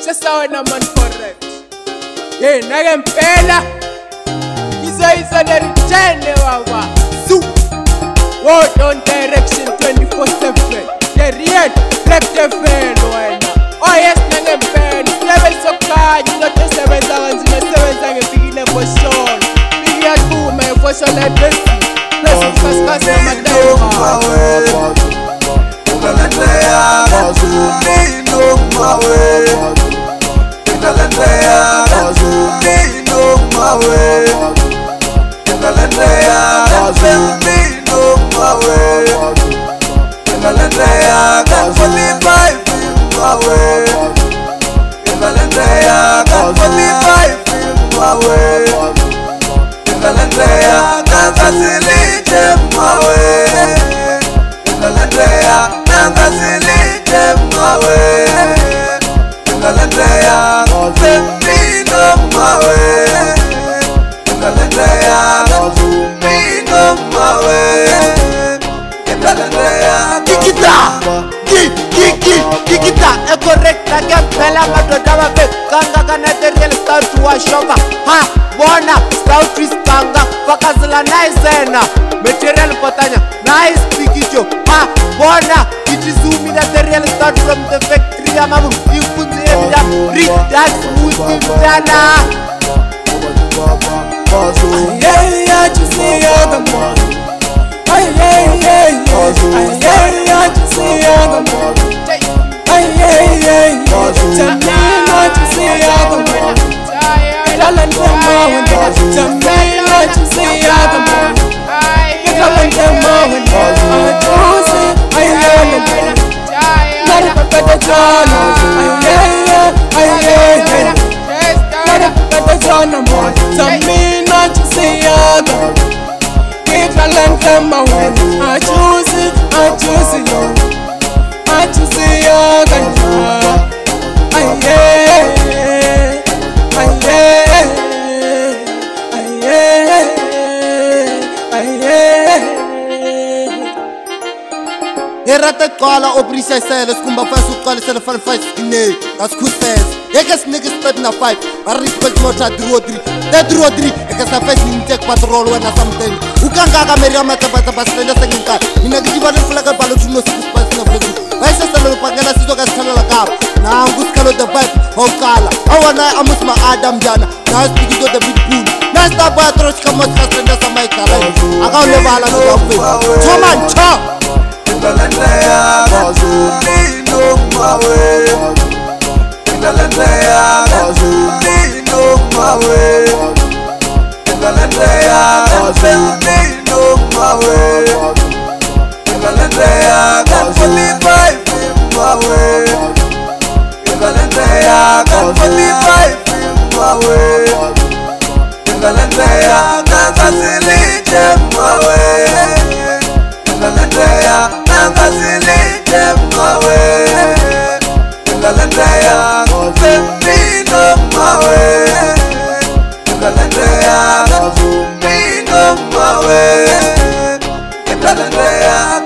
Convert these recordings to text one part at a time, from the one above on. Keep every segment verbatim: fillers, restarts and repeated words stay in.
sesawena man correct. Hey, nagempela izoyizo neritshene wawa Zoo World on Direction twenty-four seven. The real Black Devil wena. Oh yes, nagempela isebenza sokukhanya into esebenza kanzima esebenza ngefikile for sure. Bigiyaqhuma for sure like this. Nesisikhasikhathi amadayima Ukalandea Kazumi no mawe Ukalandea Kazumi no mawe Ukalandea Kazumi no mawe Ukalandea Kazumi five mawe Ukalandea Kazumi five mawe Ukalandea Kazili mawe Ukalandea Nangazilite mawe Ukalandea Femino mawe Ukalandea Femino mawe Ukalandea Kikita Kiki Kikita Ecorrect Nagempela madoda wabe Kanga kana the real star to washoka Ha Bona Stout trees kanga Fakazila nice ena Material potanya Nice pikicho Ha Bona Itizumi na the real start from the factory ya mamu Ikunzi ebida Read that smooth mtana Aye ya chisi ya gamo Aye aye aye Aye ya chisi ya gamo Aye aye aye Jamina chisi ya gamo Ilalantema wenda Jamina chisi ya gamo Ilalantema wenda Ajusi Aye Nari papete jana Aye aye aye Nari papete jana mo Jamina chisi ya gamo Ilalantema wenda Ajusi Ajusi yo Ajusi ya gamo Aye Erate qala obrisa sele skumba fasu qala sele fal fal skine das kustes ekas niggas step na five I respect mota drudri the drudri ekas na face ni take patrol wena something ukanga ka meria mata bata basela senginka ina gijiba le flaga balo tuno six pass na flaga baisa sele pangela sizo ka skala la kap na nguskalo the vibe hokala awana amusma adam jana na speak to the big pool na sta batros kama skasenda samaikala akaule bala no kafe choman cho Ukalandea Kazumi no mawe Ukalandea Kazumi no mawe Ukalandea Kazumi no mawe Ukalandea Kazumi five mawe Ukalandea Kazumi five mawe Ukalandea Kazili mawe Ukalandea Nangazilite mawe Ukalandea Femino mawe Ukalandea Femino mawe Ukalandea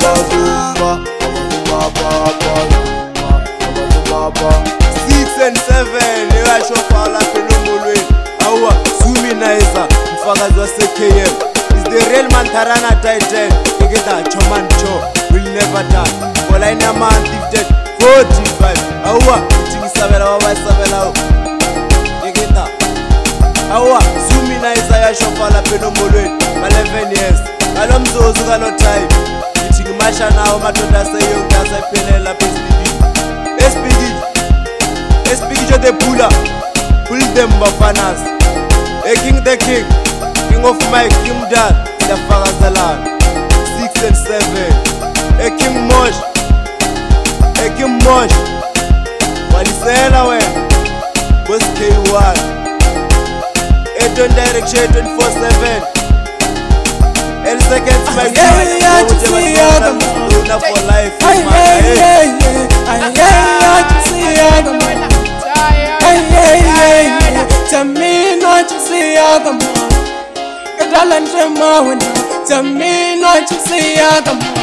Six and seven Iwashofala Pelumulwe Awa Zumi Naiza Mfakazi wa C K M is the real Mantarana title Igeta Choman Cho will never die. All I know man lifted forty-five. Awa, chini sabela wawa sabela. Igeta. Awa, Zumi na Isaiah Shofala peno molwe. eleven years. Alomzo uzuka no time. Chini masha na o matoda seyo kasa pelela S P D. S P D. S P D jo de pula. Pull them bafanas. A king the king. King of my kingdom. The Fagazalan. Six and seven. A king mosh. A king mosh. Walisela we. Boss K one. eight on direction twenty-four seven. And seconds my yeah, yeah, to see other man for life. Yeah, yeah, yeah. Yeah, to see other man. Yeah, yeah, yeah. Jamina to see other man. Kadalante mawana. Jamina to see other man.